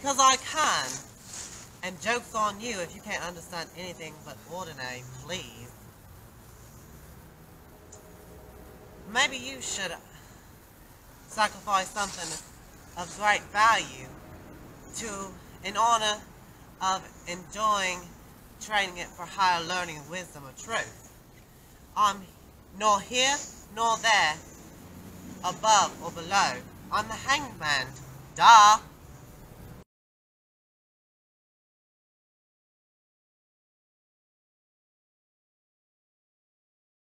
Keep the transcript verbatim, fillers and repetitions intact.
because I can. And joke's on you if you can't understand anything but ordinary, please. Maybe you should sacrifice something of great value to, in honor of enjoying trading it for higher learning and wisdom of truth. I'm nor here nor there, above or below. I'm the hanged man. Duh!